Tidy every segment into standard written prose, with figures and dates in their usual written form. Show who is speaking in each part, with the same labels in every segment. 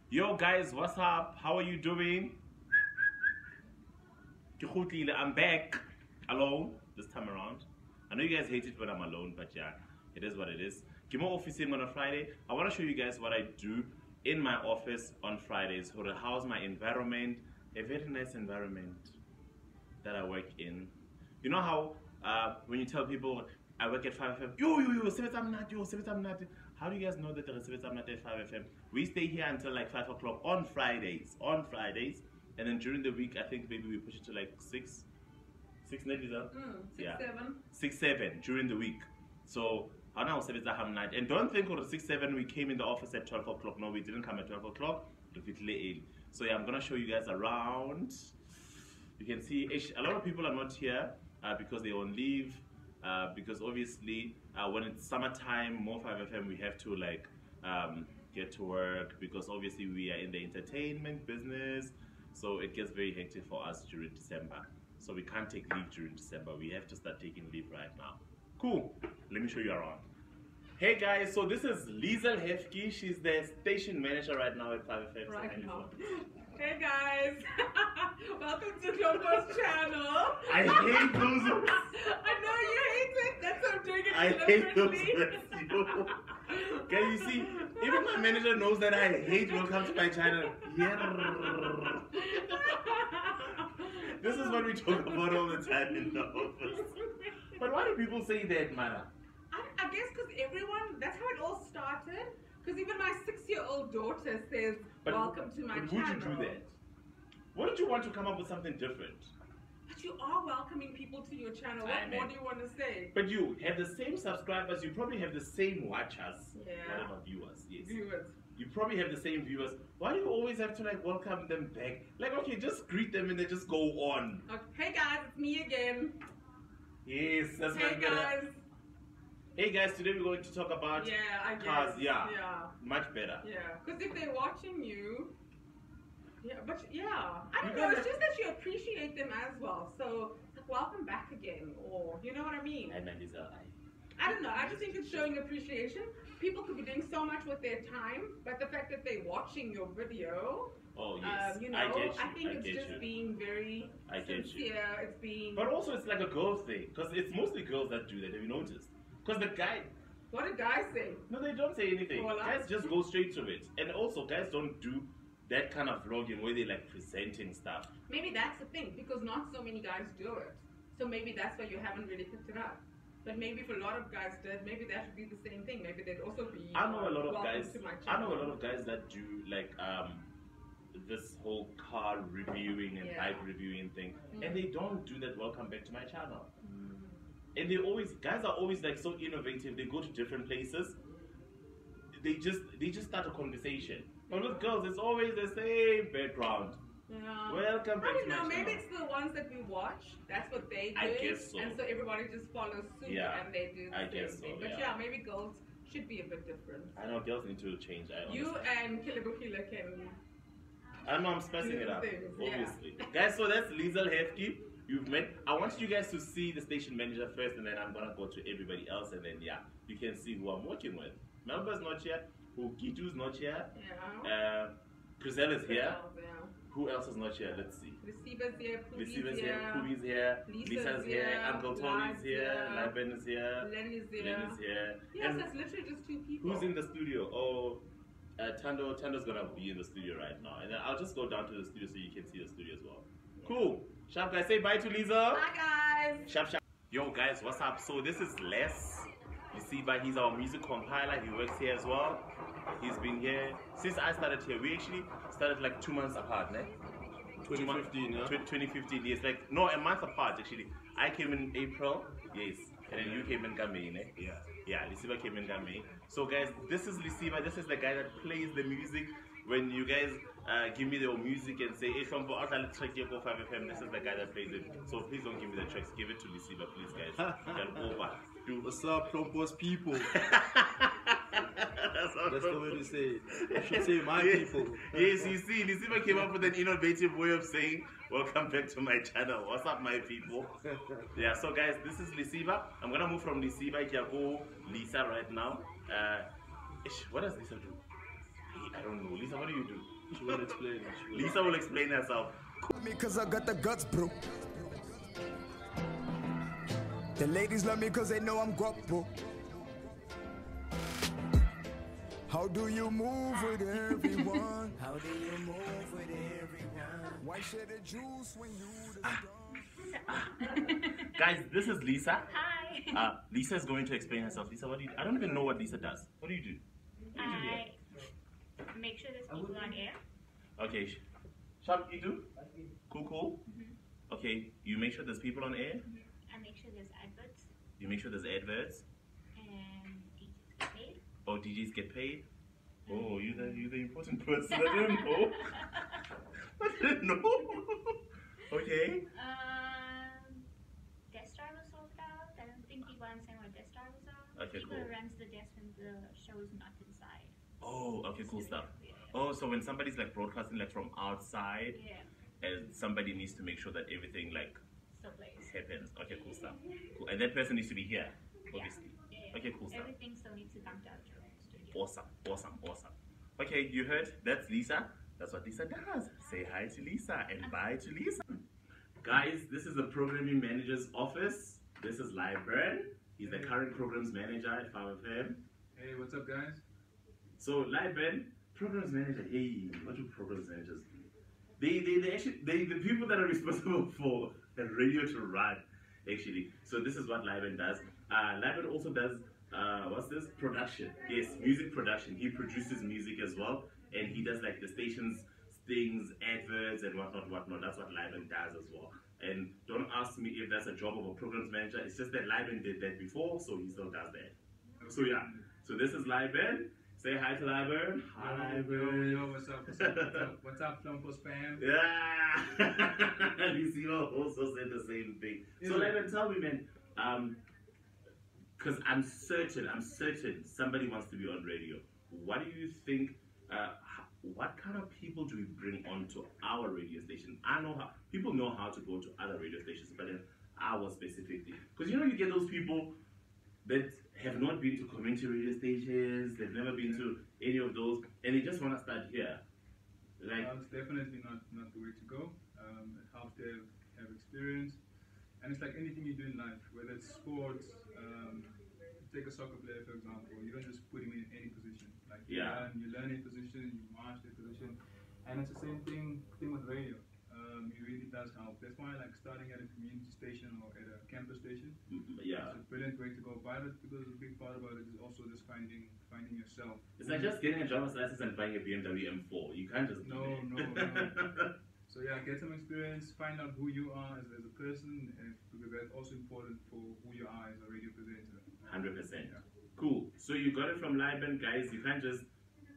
Speaker 1: Yo guys, what's up? How are you doing? I'm back alone this time around. I know you guys hate it when I'm alone, but yeah, it is what it is. Kimo officing on a Friday. I want to show you guys what I do in my office on Fridays. How's my environment? A very nice environment that I work in. You know how when you tell people I work at 5 FM, yo, how do you guys know that there is not at 5 FM? We stay here until like 5 o'clock on Fridays. And then during the week, I think maybe we push it to like 6 maybe that?
Speaker 2: 7.
Speaker 1: 6, 7 during the week. So, how now 7 night. And don't think on 6, 7 we came in the office at 12 o'clock. No, we didn't come at 12 o'clock. So yeah, I'm gonna show you guys around. You can see a lot of people are not here because they're on leave. Because obviously when it's summertime, more 5FM, we have to like get to work because obviously we are in the entertainment business, so it gets very hectic for us during December. So we can't take leave during December. We have to start taking leave right now. Cool. Let me show you around. Hey guys, so this is Liesel Hefke. She's the station manager right now at 5FM.
Speaker 2: Right now. Hey guys, welcome to Klompo's channel.
Speaker 1: I hate those words.
Speaker 2: I know you hate it. That's why I'm doing it
Speaker 1: I hate those words. Can you see? Even my manager knows that I hate welcome to my channel. This is what we talk about all the time in the office. But why do people say that, man?
Speaker 2: I guess because everyone, that's how it all started. Because even my 6-year-old daughter says, welcome to my channel.
Speaker 1: But would you do that? What did you want to come up with something different?
Speaker 2: But you are welcoming people to your channel. What more do you want to say?
Speaker 1: But you have the same subscribers. You probably have the same watchers.
Speaker 2: Yeah.
Speaker 1: Whatever, viewers. Yes.
Speaker 2: Viewers.
Speaker 1: You probably have the same viewers. Why do you always have to like welcome them back? Like, okay, just greet them and then just go on.
Speaker 2: Okay. Hey guys, it's me again.
Speaker 1: Yes, that's
Speaker 2: Hey guys.
Speaker 1: Hey guys, today we're going to talk about cars. Yeah, much better.
Speaker 2: Yeah, because if they're watching you, I don't know, it's just that you appreciate them as well. So, like, welcome back again, or, you know what I mean? I don't know, I just think it's showing appreciation. People could be doing so much with their time, but the fact that they're watching your video, you know, I think it's just being very sincere. It's being...
Speaker 1: But also it's like a girl thing, because it's mostly girls that do that, have you noticed? Because the guy...
Speaker 2: What did guys say?
Speaker 1: No, they don't say anything. Well, guys just go straight to it. And also, guys don't do that kind of vlogging where they like presenting stuff.
Speaker 2: Maybe that's the thing, because not so many guys do it. So maybe that's why you haven't really picked it up. But maybe if a lot of guys did, maybe that would be the same thing. Maybe they'd also be...
Speaker 1: I know a lot of guys that do like this whole car reviewing and bike reviewing thing. And they don't do that welcome back to my channel. And guys are always like so innovative. They go to different places. They just start a conversation. But with girls, it's always the same background.
Speaker 2: Yeah.
Speaker 1: Welcome back to my channel.
Speaker 2: Maybe it's the ones that we watch. That's what they do.
Speaker 1: I guess so.
Speaker 2: And so everybody just follows suit and they do the same thing. But yeah, maybe girls should be a bit different. I know
Speaker 1: girls need to change.
Speaker 2: You and Kilibukila can...
Speaker 1: I know I'm spacing it up, obviously. Guys, so that's Liesel Hefke. You've met. I want you guys to see the station manager first, and then I'm gonna go to everybody else, and then you can see who I'm working with. Melba's not here. Gitu's not here.
Speaker 2: Yeah.
Speaker 1: Chriselle is here. Who else is not here? Let's see.
Speaker 2: Receiver's here.
Speaker 1: Receiver's here. Pubi's here. Lisa's here. Uncle Tony's here. Liben is here.
Speaker 2: Len is
Speaker 1: here.
Speaker 2: Yes, that's literally just 2 people.
Speaker 1: Who's in the studio? Oh, Tando's gonna be in the studio right now, and then I'll just go down to the studio so you can see the studio as well. Cool. Sharp guys, say bye to Lisa.
Speaker 2: Bye guys.
Speaker 1: Sharp. Yo guys, what's up? So this is Les. You see, but he's our music compiler. He works here as well. He's been here since I started here. We actually started like 2 months apart, né?
Speaker 3: 2015, yeah?
Speaker 1: 2015, yes. Like, no, a month apart actually. I came in April, yes. And then you came in May, né?
Speaker 3: Yeah.
Speaker 1: Yeah, Lisiba came in May. So guys, this is Lisiba. This is the guy that plays the music. When you guys give me the music and say, hey, from let's track here, go 5FM, this is the guy that plays it. So please don't give me the tracks, give it to Lisiba, please, guys. Over.
Speaker 3: What's up, Klompo's people? That's the way to say it. You should say my people.
Speaker 1: Yes, you see, Lisiba came up with an innovative way of saying, welcome back to my channel. What's up, my people? Yeah, so guys, this is Lisiba. I'm going to move from Lisiba to Lisa right now. What does Lisa do? I don't know. Lisa, what do you do?
Speaker 3: She will explain.
Speaker 1: Lisa will explain herself.
Speaker 4: Me cause I got the guts, bro. The ladies love me cause they know I'm guapo. How do you move with everyone? How do you move with everyone? Why share the juice when you
Speaker 1: Guys, this is Lisa.
Speaker 5: Hi.
Speaker 1: Lisa is going to explain herself. Lisa, what do you do? I don't even know what Lisa does. What do you do?
Speaker 5: I make sure there's people on air.
Speaker 1: Okay. Sharp, you do? Cool. Okay, you make sure there's people on air?
Speaker 5: I make sure there's adverts.
Speaker 1: You make sure there's adverts?
Speaker 5: And DJs get paid.
Speaker 1: Oh, DJs get paid? Oh, you're the important person. I didn't know. I didn't know. Okay.
Speaker 5: Desk drivers sorted out. I don't think people understand what desk drivers are.
Speaker 1: Okay,
Speaker 5: people
Speaker 1: cool.
Speaker 5: runs the desk when the show is not inside.
Speaker 1: Oh, okay, cool stuff.
Speaker 5: Yeah.
Speaker 1: Oh, so when somebody's like broadcasting like from outside,
Speaker 5: Yeah.
Speaker 1: and somebody needs to make sure that everything like
Speaker 5: So plays.
Speaker 1: happens. Okay, cool stuff. Cool. And that person needs to be here, obviously.
Speaker 5: Yeah.
Speaker 1: Okay, cool stuff.
Speaker 5: Everything still needs to come to our studio.
Speaker 1: Awesome. Okay, you heard? That's Lisa. That's what Lisa does. Say hi to Lisa and bye to Lisa. Guys, this is the programming manager's office. This is Lyburn. He's the current programs manager at 5FM.
Speaker 6: Hey, what's up, guys?
Speaker 1: So Lyburn, programs manager. Hey, what do programs managers? They actually the people that are responsible for the radio to run. Actually, so this is what Lyburn does. Lyburn also does what's this? Production. Yes, music production. He produces music as well, and he does like the station's things, adverts, and whatnot. That's what Lyburn does as well. And don't ask me if that's a job of a programs manager. It's just that Lyburn did that before, so he still does that. So yeah. So this is Lyburn. Say hi to Lyburn. Hi, Lyburn.
Speaker 6: Yo, what's up? What's up, Flumpos fam?
Speaker 1: Yeah. Lucio also said the same thing. So Lyburn, tell me, man. Because I'm certain somebody wants to be on radio. What do you think? What kind of people do we bring onto our radio station? I know how people know how to go to other radio stations, but then ours specifically, because you get those people that have not been to community radio stations, they've never been to any of those, and they just want to start here. Like,
Speaker 6: it's definitely not the way to go. It helps to have experience, and it's like anything you do in life, whether it's sports. Take a soccer player, for example. You don't just put him in any position. Like you learn a position, you master a position, and it's the same thing with radio. It really does help. That's why, like, starting at a community station or at a campus station, it's a brilliant way to go about it, because a big part about it is also just finding yourself.
Speaker 1: It's like just getting a driver's license and buying a BMW M4. You can't just
Speaker 6: no. So yeah, get some experience, find out who you are as a person, because that's also important for who you are as a radio presenter.
Speaker 1: 100%. Yeah. Cool. So you got it from Lyburn, guys. You can't just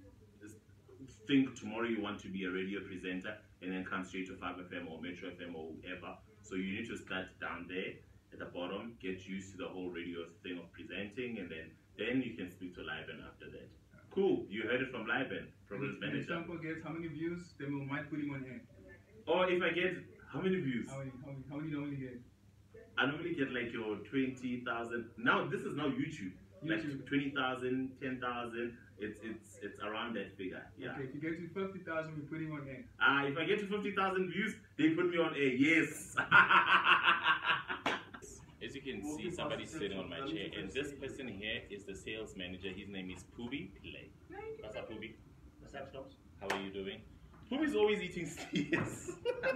Speaker 1: think tomorrow you want to be a radio presenter and then come straight to 5FM or Metro FM or whoever. So you need to start down there at the bottom, get used to the whole radio thing of presenting, and then you can speak to Lyburn after that. Yeah. Cool. You heard it from Lyburn, programs manager.
Speaker 6: If example gets how many views, then we might put him on air.
Speaker 1: Or if I get how many views?
Speaker 6: How many normally get?
Speaker 1: I normally get like your 20,000. Now this is now YouTube. Like 20,000, 10,000. It's around that figure. Yeah.
Speaker 6: Okay, if you get to 50,000, we put him on air.
Speaker 1: If I get to 50,000 views, they put me on air. Yes. As you can see, somebody's sitting on my chair, and this person here is the sales manager. His name is Pubi Pillay. What's up, Pubi?
Speaker 7: What's up, Stops?
Speaker 1: How are you doing? Pubi's always eating steers.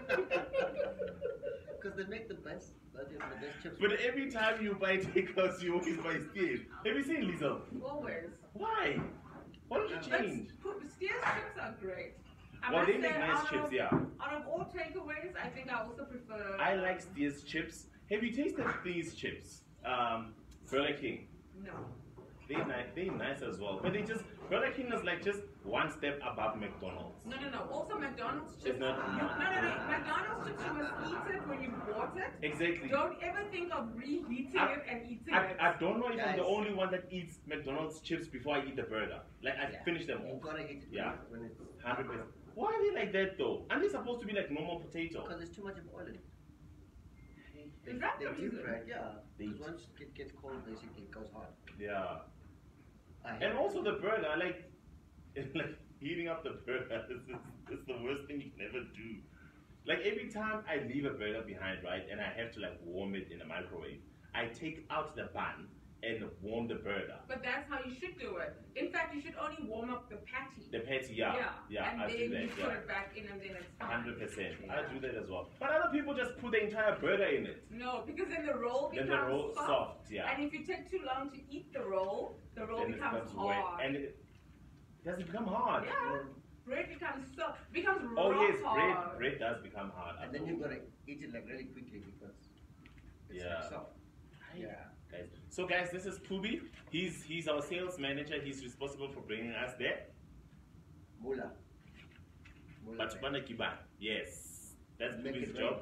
Speaker 7: Because they make the best. That is the best chips.
Speaker 1: But every time you buy takeouts, you always buy steers. Have you seen Lisa?
Speaker 2: Always.
Speaker 1: Why? Why don't you change?
Speaker 2: Steers chips are great.
Speaker 1: Well, they make nice chips, yeah.
Speaker 2: Out of all takeaways, I think I also prefer...
Speaker 1: I like Steers chips. Have you tasted these chips? Burger King.
Speaker 2: No.
Speaker 1: They're nice as well. But Burger King is like just one step above McDonald's.
Speaker 2: No. Also, McDonald's chips...
Speaker 1: It's not...
Speaker 2: No. McDonald's chips, you must eat it when you bought it.
Speaker 1: Exactly.
Speaker 2: Don't ever think of reheating it and eating it.
Speaker 1: I don't know if I'm the only one that eats McDonald's chips before I eat the burger. Like, I finish them all.
Speaker 7: You gotta eat it when it's...
Speaker 1: 100%. Why are they like that though? Aren't they supposed to be like normal potato?
Speaker 7: Because there's too much of oil in it.
Speaker 2: Is that the
Speaker 7: deep
Speaker 2: reason?
Speaker 7: fried, yeah. Because once it gets cold, basically, it goes hard.
Speaker 1: Yeah. And also the burger, like heating up the burger is the worst thing you can ever do. Like every time I leave a burger behind, right, and I have to like warm it in the microwave, I take out the bun and warm the burger.
Speaker 2: But that's how you should do it. In fact, you should only warm up the patty.
Speaker 1: The patty, yeah.
Speaker 2: And
Speaker 1: I
Speaker 2: then
Speaker 1: do that,
Speaker 2: you put it back in and then it's fine.
Speaker 1: 100%. I do that as well. But other people just put the entire burger in it.
Speaker 2: No, because then the roll becomes
Speaker 1: soft. Yeah.
Speaker 2: And if you take too long to eat the roll becomes hard.
Speaker 1: And does it become hard?
Speaker 2: Yeah. Bread becomes soft. Becomes
Speaker 1: oh
Speaker 2: rock
Speaker 1: yes,
Speaker 2: hard.
Speaker 1: bread does become hard.
Speaker 7: And then you've got to eat it like really quickly because it's like soft. Yeah.
Speaker 1: Guys. So guys, this is Pubi. He's our sales manager. He's responsible for bringing us there.
Speaker 7: Mula.
Speaker 1: Batubana Kiba. Yes. That's Pubi's job.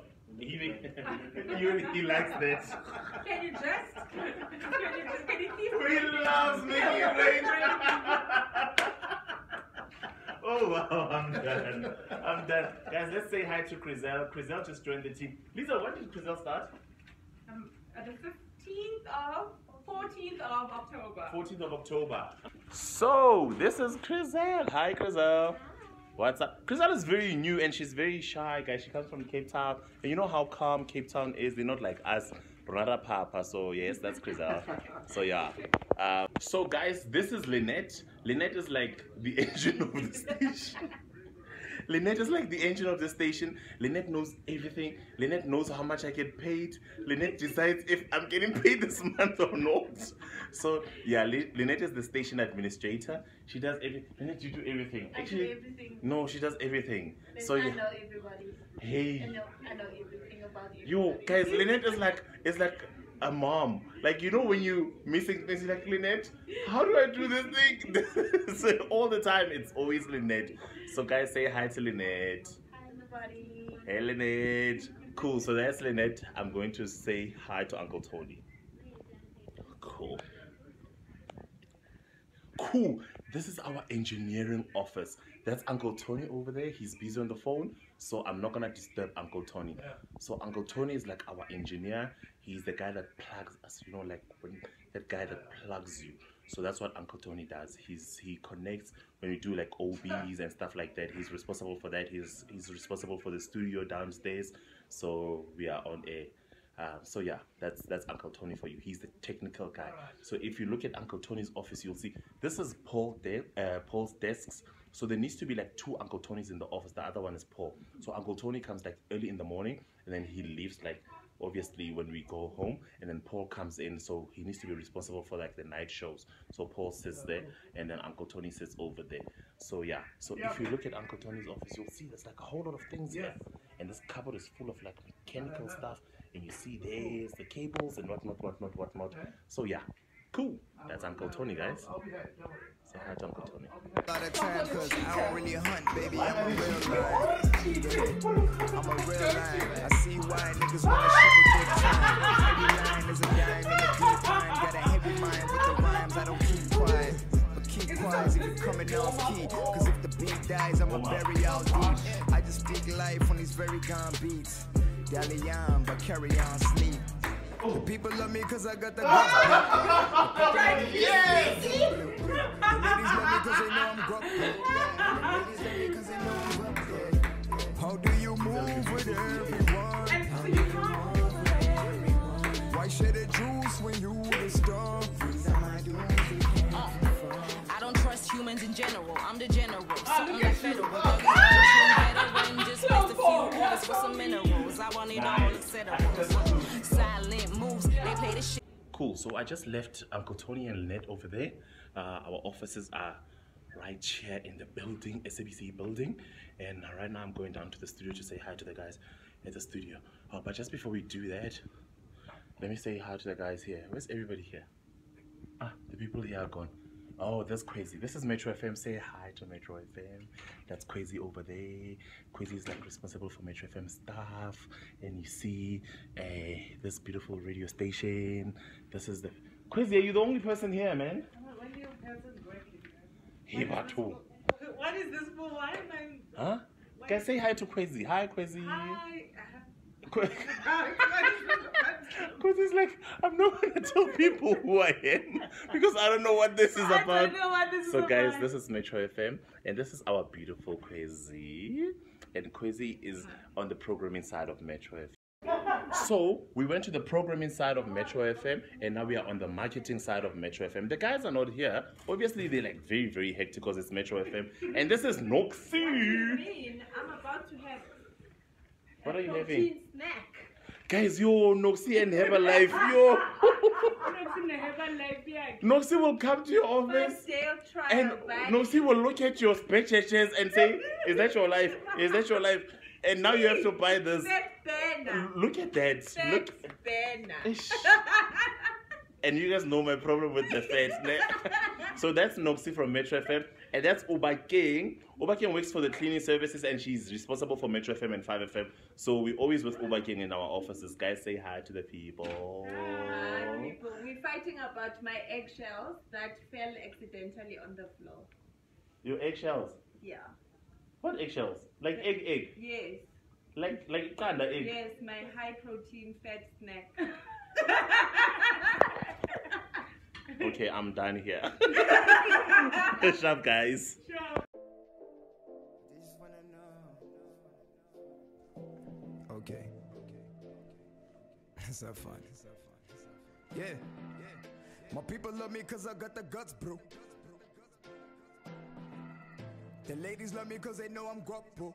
Speaker 1: He likes that.
Speaker 2: Can you just? Can you keep
Speaker 1: He loves making it rain. Oh wow, I'm done. I'm done. Guys, let's say hi to Crizel. Crizel just joined the team. Lisa, when did Crizel start?
Speaker 2: At the 14th of October.
Speaker 1: 14th of October. So, this is Crizel. Hi, Crizel. What's up? Crizel is very new and she's very shy, guys. She comes from Cape Town. And you know how calm Cape Town is? They're not like us. Brother Papa. So, yes, that's Crizel. So, yeah. So, guys, this is Lynette. Lynette is like the engine of the station. Lynette is like the engine of the station. Lynette knows everything. Lynette knows how much I get paid. Lynette decides if I'm getting paid this month or not. So yeah, Lynette is the station administrator. She does everything. Lynette, you do everything. Actually,
Speaker 5: I do everything.
Speaker 1: No, she does everything.
Speaker 5: But
Speaker 1: so
Speaker 5: I
Speaker 1: yeah.
Speaker 5: know everybody.
Speaker 1: Hey.
Speaker 5: I know everything about you.
Speaker 1: Yo, guys, Lynette is like a mom. Like, you know when you missing things, you're like, Lynette, how do I do this thing? So all the time, it's always Lynette. So guys, say hi to Lynette.
Speaker 5: Hi everybody.
Speaker 1: Hey Lynette. Cool, so that's Lynette. I'm going to say hi to Uncle Tony. Cool. Cool. This is our engineering office. That's Uncle Tony over there. He's busy on the phone, so I'm not gonna disturb Uncle Tony. So Uncle Tony is like our engineer. He's the guy that plugs us, you know, like that guy that plugs you. So that's what Uncle Tony does. He connects when we do like OBs and stuff like that. He's responsible for that. He's responsible for the studio downstairs. So we are on air. So yeah, that's Uncle Tony for you. He's the technical guy. So if you look at Uncle Tony's office, you'll see this is Paul's desks. So there needs to be like 2 Uncle Tonys in the office. The other one is Paul. So Uncle Tony comes like early in the morning, and then he leaves like obviously when we go home, and then Paul comes in. So he needs to be responsible for like the night shows. So Paul sits there, and then Uncle Tony sits over there. So yeah. So if you look at Uncle Tony's office, you'll see there's like a whole lot of things here, and this cupboard is full of like mechanical stuff. And you see there's the cables and whatnot. So yeah, cool. That's Uncle Tony, guys. Say hi to Uncle Tony.
Speaker 4: A lot of time, cause I don't really hunt, baby. I'm a real lion. I'm a real lion. I see why niggas wanna ship a good time. Every line is a dime in a good time. Got a heavy mind with the rhymes. I don't keep quiet. But keep quiet if you're coming off key. Cause if the beat dies, I'ma bury all deep. I just speak life on these very gone beats. Dally on, but carry on sleep. The people love me cause I got the guts.
Speaker 2: Yes!
Speaker 4: The ladies love me cause they know I'm grumpy. The ladies love me cause they know I'm grumpy. How do you move with everyone? Why share the juice when you the star?
Speaker 8: I don't trust humans in general. I'm the general. Something like federal. Just waste a few orders for some minerals. I want it all, etc. Silent moves. They play the shit.
Speaker 1: Cool. So I just left Uncle Tony and Lynette over there. Our offices are right here in the building, SABC building. And right now I'm going down to the studio to say hi to the guys at the studio. But just before we do that, let me say hi to the guys here. Where's everybody here? The people here are gone. Oh, that's Crazy. This is Metro FM. Say hi to Metro FM. That's Crazy over there. Crazy is like responsible for Metro FM stuff. And you see this beautiful radio station. This is the... Crazy, are you the only person here, man?
Speaker 2: When you person working?
Speaker 1: Hey, Batu.
Speaker 2: What is this for? Why am I...
Speaker 1: Huh? Guys, say hi to Crazy. Hi, Crazy.
Speaker 2: Hi.
Speaker 1: What Because it's like, I'm not going to tell people who I am because I don't know what this is about.
Speaker 2: I don't know what this is about.
Speaker 1: So guys, this is Metro FM and this is our beautiful Kwezi. And Kwezi is on the programming side of Metro FM. So we went to the programming side of Metro FM and now we are on the marketing side of Metro FM. The guys are not here. Obviously they're like very, very hectic because it's Metro FM. And this is Noxie.
Speaker 2: I'm about to have
Speaker 1: what are you having?
Speaker 2: protein snack.
Speaker 1: Guys, yo, Noxie and Herbalife, yo. Noxie will come to your office and Noxie will look at your spreadsheets and say, is that your life? Is that your life? And now you have to buy this. Look at that. Look. And you guys know my problem with the fat. So that's Noxie from Metro FM. And that's Obakeng. Obakeng works for the cleaning services and she's responsible for Metro FM and 5FM. So we're always with Obakeng in our offices. Guys, say hi to the people.
Speaker 9: Hi, people. We're fighting about my eggshells that fell accidentally on the floor.
Speaker 1: Your eggshells?
Speaker 9: Yeah.
Speaker 1: What eggshells? Like egg?
Speaker 9: Yes.
Speaker 1: Like kanda egg?
Speaker 9: Yes, my high protein fat snack.
Speaker 1: Okay, I'm done here. Shut up, guys.
Speaker 4: Okay. It's so fun. Yeah. My people love me cause I got the guts, bro. The ladies love me cause they know I'm guapo.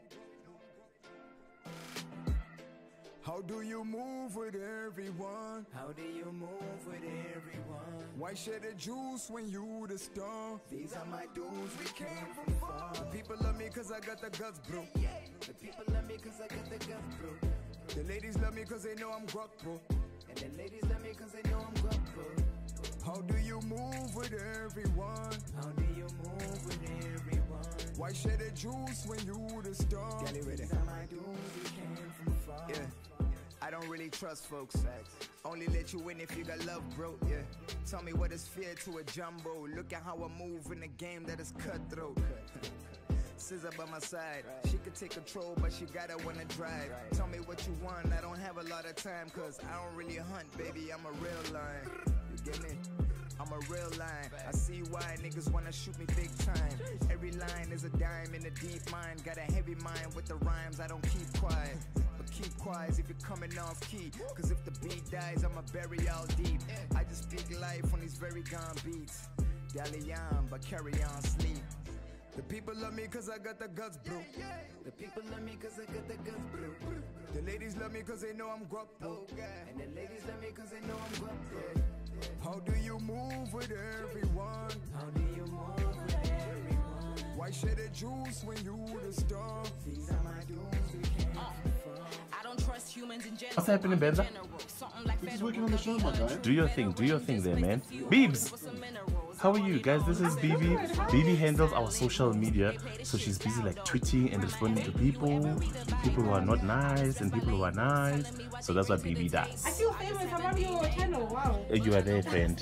Speaker 4: How do you move with everyone? How do you move with everyone? Why share the juice when you the star? These are my dudes, we came from far. The people love me cause I got the guts, bro. Yeah. The people love me cause I got the guts, bro. The ladies love me cause they know I'm guapo. And the ladies love me cause they know I'm guapo. How do you move with everyone? How do you move with everyone? Why share the juice when you the star? These are my dudes, we came from far. Yeah. I don't really trust folks. Only let you in if you got love, bro. Yeah. Tell me what is fear to a jumbo. Look at how I move in a game that is cutthroat. Scissor by my side. She could take control, but she gotta wanna drive. Tell me what you want. I don't have a lot of time, cause I don't really hunt, baby. I'm a real lion. You get me? I'm a real line. I see why niggas wanna shoot me big time. Every line is a dime in a deep mind. Got a heavy mind with the rhymes. I don't keep quiet. Keep quiet if you're coming off key. Cause if the beat dies, I'ma bury all deep. I just speak life on these very gone beats. Dally on, but carry on sleep. The people love me cause I got the guts, bro. The people love me cause I got the guts, bro. The ladies love me cause they know I'm guapo. And the ladies love me cause they know I'm guapo. How do you move with everyone? How do you move with everyone? Why share the juice when you the star? These are my dudes, we can't
Speaker 8: I don't trust humans in general.
Speaker 1: What's happening, Benza?
Speaker 10: We're just working on the show, my guy.
Speaker 1: Do your thing there, man. Beebs! How are you guys? This is Bibi. Bibi handles our social media, so she's busy like tweeting and responding to people who are not nice and people who are nice. So that's what Bibi does.
Speaker 2: I feel famous. I'm on your channel. Wow.
Speaker 1: You are there, friend.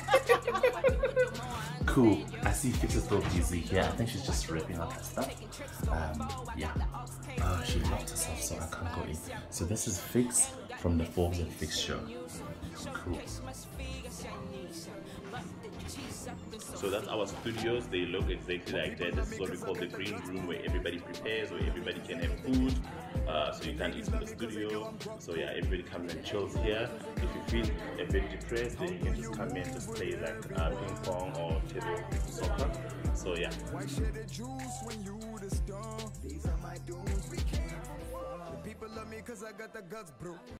Speaker 1: Cool. I see Fix is still busy here. I think she's just wrapping up her stuff. Yeah. Oh, she locked herself, so I can't go in. So this is Fix from the Forbes and Fix show. Cool. So that's our studios. They look exactly like that. This is what we call the green room, where everybody prepares, where everybody can have food. So you can't eat in the studio. So yeah, everybody comes and chills here. If you feel a bit depressed, then you can just come in and just play like ping pong or table soccer. So yeah.
Speaker 4: Why share the juice when you the star? These are my dudes, we came from far. The people love me cause I got the guts, bro.